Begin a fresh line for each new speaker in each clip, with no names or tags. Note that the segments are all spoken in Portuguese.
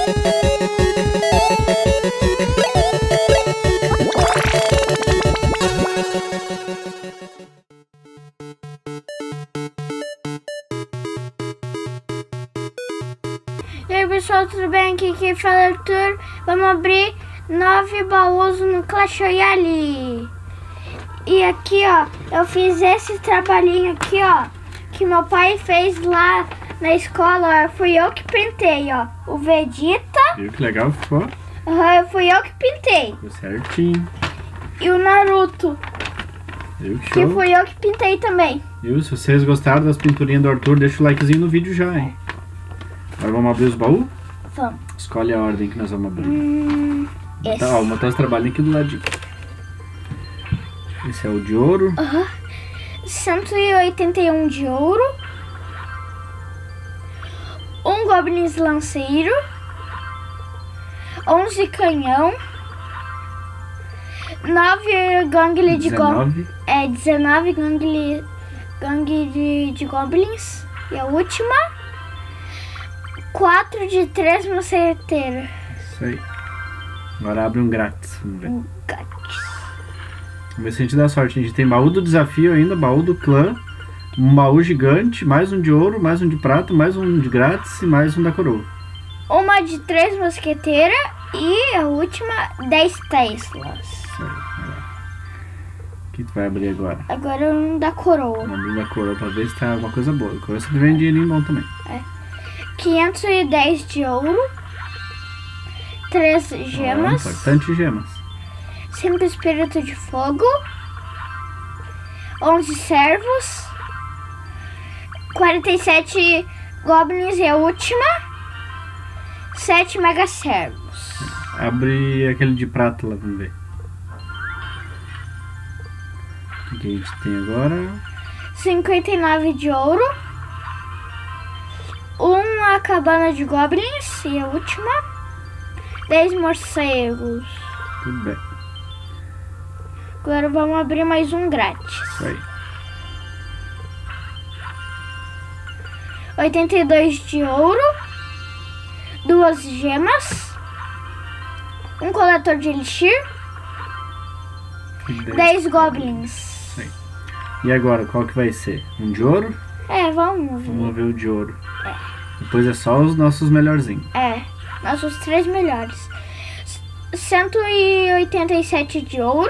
E aí pessoal, tudo bem? Aqui quem fala é o Arthur. Vamos abrir 9 baús no Clash Royale. E aqui ó, eu fiz esse trabalhinho aqui ó, que meu pai fez lá na escola, ó. Fui eu que pintei ó, o Vegeta.
Viu que legal que ficou?
Fui eu que pintei.
Ficou certinho.
E o Naruto,
Viu que
que
show?
fui eu que pintei também.
Viu? Se vocês gostaram das pinturinhas do Arthur, deixa o likezinho no vídeo já, hein? Agora vamos abrir os baús?
Vamos.
Escolhe a ordem que nós vamos abrir.
Esse.
Tá, ó, vou botar os trabalhinhos aqui do ladinho. Esse é o de ouro.
181 de ouro. Um Goblins Lanceiro. 11 canhão. 9 gangue de goblins. 19 gangue de goblins. E a última. 4 de 3 mosqueteiros.
Isso aí. Agora abre um grátis. Vamos ver.
Grátis.
Vamos ver se a gente dá sorte. A gente tem baú do desafio ainda, baú do clã. Um baú gigante, mais um de ouro, mais um de prata, mais um de grátis e mais um da coroa.
Uma de 3 mosqueteiras. E a última 10 Teslas.
Isso aí, vai lá. O que tu vai abrir agora?
Agora um da coroa.
Vamos abrir da coroa pra ver se tá alguma coisa boa. A coroa sempre vem dinheirinho bom também.
510 de ouro. 3
Ó,
gemas.
importante gemas.
5 espírito de fogo. 11 servos. 47 goblins e a última. 7 mega servos.
Abre aquele de prata lá, vamos ver. O que a gente tem agora?
59 de ouro. Uma cabana de goblins e a última. 10 morcegos.
Tudo bem.
Agora vamos abrir mais um grátis.
Isso aí.
82 de ouro. 2 gemas. Um coletor de elixir. 10 goblins.
Isso aí. E agora, qual que vai ser? Um de ouro?
Vamos ver.
Vamos ver o de ouro. Depois é só os nossos melhorzinhos.
Nossos 3 melhores. 187 de ouro.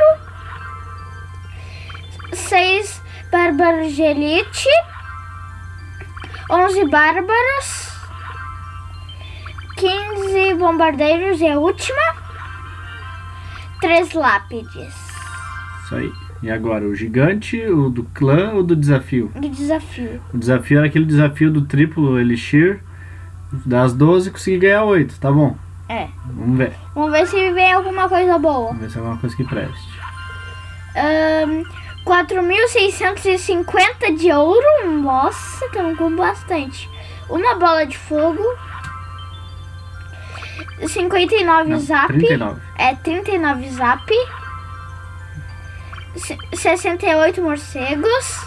6 bárbaros de elite. 11 bárbaros. 15 bombardeiros e a última. 3 lápides.
Isso aí. E agora, o gigante, o do clã ou do desafio?
Do desafio.
O desafio era aquele desafio do triplo elixir. Das 12 consegui ganhar 8, tá bom? Vamos ver.
Vamos ver se vem alguma coisa boa.
Vamos ver se é alguma coisa que preste.
4.650 de ouro. Nossa, estamos com bastante. Uma bola de fogo. 59
Não,
zap.
39.
39 zap. 68 morcegos.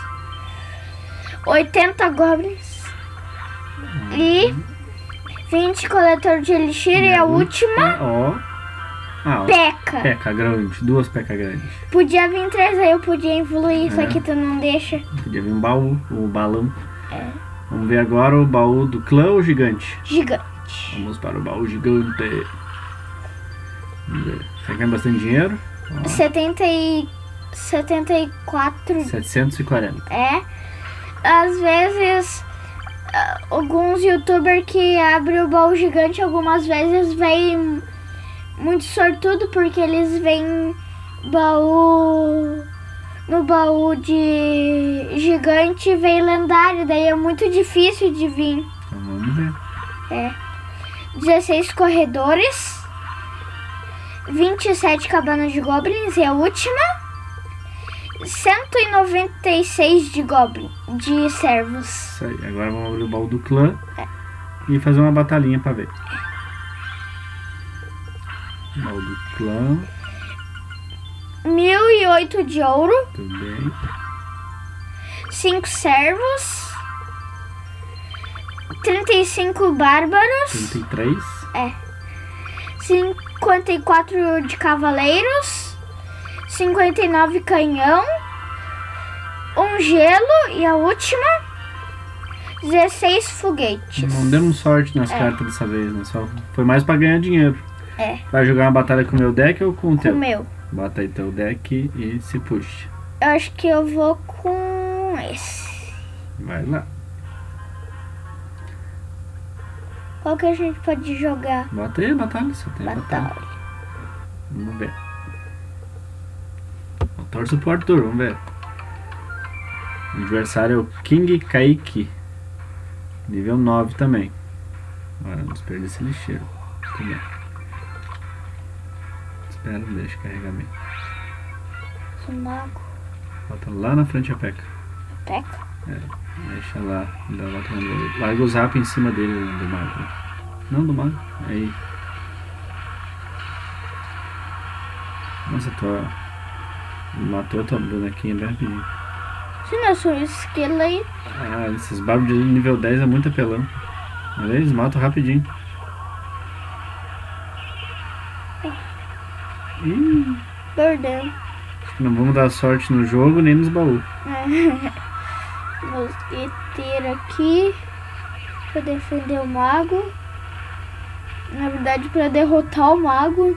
80 goblins. E 20 coletor de elixir e a última. Peca.
Peca grande, 2 peca grandes.
Podia vir 3 aí, eu podia evoluir, só que tu não deixa.
Podia vir um baú, o balão. Vamos ver agora o baú do clã ou gigante?
Gigante.
Vamos para o baú gigante. Vamos ver. Você quer bastante dinheiro?
74.
740.
Às vezes, alguns youtubers que abrem o baú gigante, algumas vezes vem muito sortudo, porque eles vêm no baú de gigante vem lendário, daí é muito difícil de vir.
Então vamos ver.
16 corredores. 27 cabanas de goblins e a última. 196 de goblin, de servos.
Isso aí. Agora vamos abrir o baú do clã e fazer uma batalhinha pra ver. Baú do clã.
1008 de ouro.
Tudo bem.
5 servos. 35 bárbaros.
33.
54 de cavaleiros, 59 canhão, um gelo e a última 16 foguetes.
Não demos sorte nas cartas dessa vez, né? Só foi mais pra ganhar dinheiro.
É.
Vai jogar uma batalha com o meu deck ou com o
Com
teu?
o meu.
Bota aí teu deck e se puxa.
Eu acho que eu vou com esse.
Vai lá.
Qual que a gente pode jogar?
Bota aí a batalha, só tem a batalha.
Batalha.
Vamos ver. Eu torço pro Arthur, vamos ver. O adversário é o King Kaique. Nível 9 também. Agora vamos perder esse lixeiro. Tudo bem. Espera, deixa carregar bem.
Esse mago.
Bota lá na frente a P.E.K.K.A.
Peca.
Deixa lá. Dá uma volta nele. Larga o zap em cima dele do mago. Não, do mago. Aí. Nossa, matou a tua bonequinha bem rapidinho.
Se não sou esquilo aí.
Ah, esses barbos de nível 10 é muito apelão. Olha, eles matam rapidinho.
Perdemos.
Acho que não vamos dar sorte no jogo nem nos baús.
Mosqueteiro aqui pra defender o mago. Na verdade, pra derrotar o mago.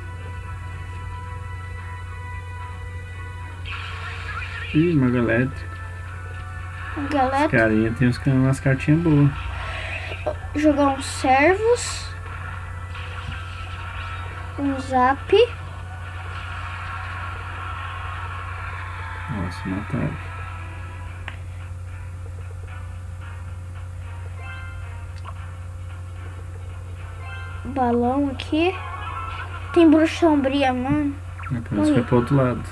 Ih, mago elétrico.
Galera,
Carinha tem umas cartinhas boas.
jogar uns servos. Um zap.
Nossa, mataram.
Balão aqui. Tem bruxa sombria, mano.
Pelo menos foi pro outro lado.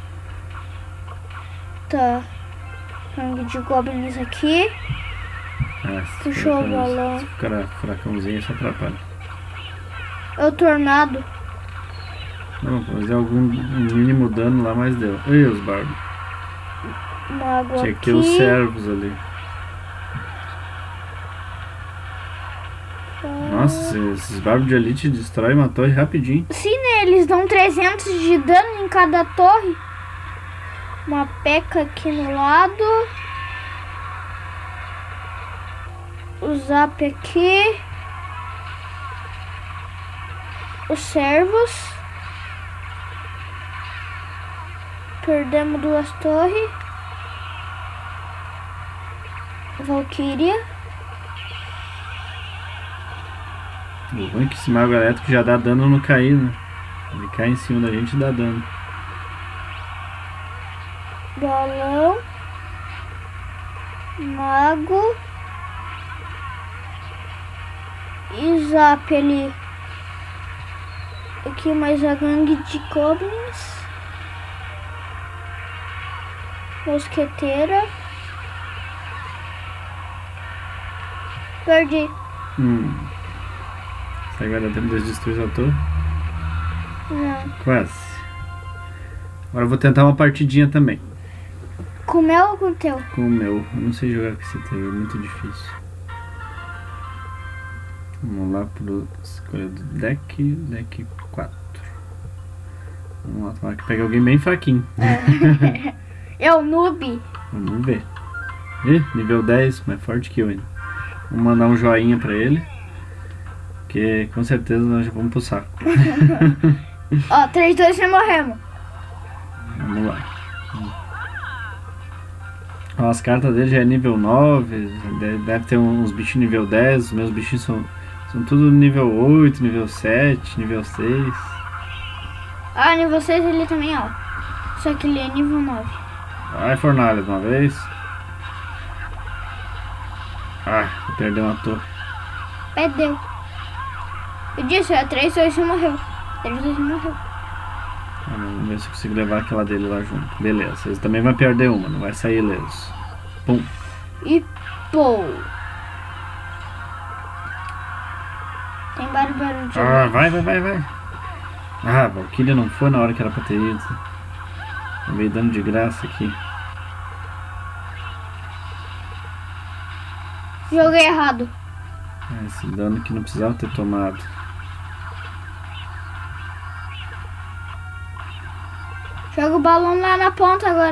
Tá. Rango de goblins aqui. Puxou o balão.
Se ficar fracãozinho, isso atrapalha.
É o tornado.
Não, fazer algum mínimo dano lá, mas deu. Ei, os barbos.
Mago
Tinha que
aqui.
ter os servos ali. Nossa, esses barbos de elite destroem uma torre rapidinho.
Sim, né? Eles dão 300 de dano em cada torre. Uma P.E.K.K.A aqui no lado. O zap aqui. Os servos. Perdemos 2 torres. Valkyria.
O ruim é que esse mago elétrico já dá dano no cair, né? Ele cai em cima da gente e dá dano.
Balão. Mago. E zap ali. Aqui mais a gangue de goblins. Mosqueteira. Perdi.
Será que vai dar tempo de destruir a torre?
Não.
Quase. Agora eu vou tentar uma partidinha também.
Com o meu ou com o teu?
Com o meu. Eu não sei jogar com esse teu, é muito difícil. Vamos lá pro escolha do deck 4. Vamos lá, tomara que pegue alguém bem fraquinho.
É o noob.
Vamos ver. Ih, nível 10, mais forte que eu ainda. Vamos mandar um joinha pra ele. Porque com certeza nós já vamos pro saco.
Ó, 3, 2, já morremos.
Vamos lá. Ó, as cartas dele já é nível 9. Deve ter uns bichinhos nível 10. Os meus bichinhos são tudo nível 8, nível 7, nível 6.
Ah, nível 6 ele também, ó. Só que ele é nível 9.
Vai, fornalha, de uma vez. Ah, perdeu uma torre.
Perdeu. Eu disse, é 3, 2, já morreu. 3, 2, já morreu.
Vamos ver se eu consigo levar aquela dele lá junto. Beleza, vocês também vão perder uma, não vai sair ileso. Pum.
E pô. Tem barulho de...
Ah, vai. Ah, a Valkyria não foi na hora que era pra ter ido. Tá meio dando de graça aqui.
Joguei errado.
Esse dano que não precisava ter tomado.
Joga o balão lá na ponta agora.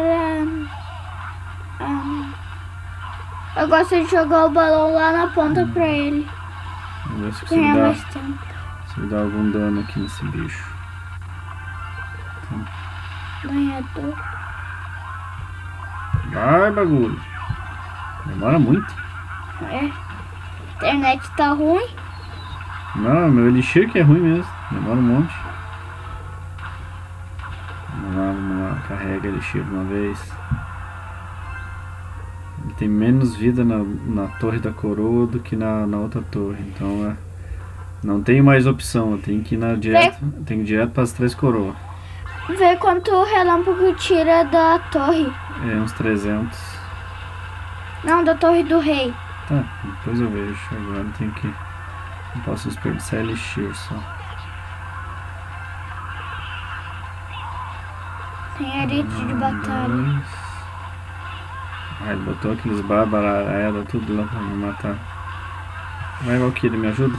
Eu gosto de jogar o balão lá na ponta pra ele.
Vamos ver se
Ganhar
consigo
mais
dar,
tempo.
se dá algum dano aqui nesse bicho.
Ganhador.
Vai, bagulho. Demora muito.
É. A internet tá ruim.
Não, meu elixir que é ruim mesmo. Demora um monte. Vamos lá. Carrega elixir de uma vez. Ele tem menos vida na torre da coroa do que na outra torre. Então não tem mais opção. Eu tenho que ir direto. Tenho que ir direto para as 3 coroas.
Vê quanto o relâmpago tira da torre.
É, uns 300.
Não, da torre do rei.
Tá, depois eu vejo. Agora eu tenho que... Não posso desperdiçar elixir só.
Tem arete de batalha.
Ah, ele botou aqueles barbaraeda tudo lá pra me matar. Vai, Valkyrie, me ajuda?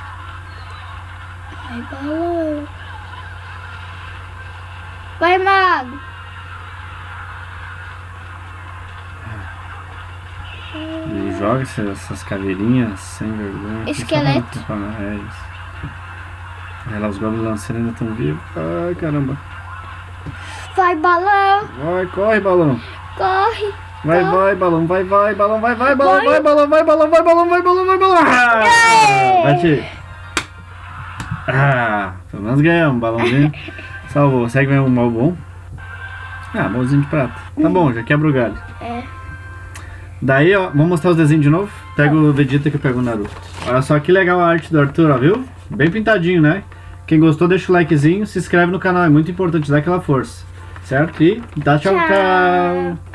Vai, balão. Vai, mago.
Ele joga essas caveirinhas sem vergonha.
Esqueleto.
É isso. Olha lá, os goblins lanceiros ainda estão vivos. Ai, caramba.
Vai, balão.
Vai, corre, balão.
Corre.
Vai, balão. Vai, balão. Vai, balão. Vai, balão. Vai, balão. Vai, balão. Vai, balão. Vai, balão. Bate. Pelo menos ganhamos um balãozinho. Salvou. Segue ganhar um mal bom. Balãozinho de prata. Tá bom, já quebra o galho.
É.
Daí, ó, vamos mostrar os desenhos de novo. Pega o Vegeta que eu pego o Naruto. Olha só que legal a arte do Arthur, ó, viu? Bem pintadinho, né? Quem gostou, deixa o likezinho, se inscreve no canal, é muito importante dar aquela força. Certo? E dá tchau, tchau.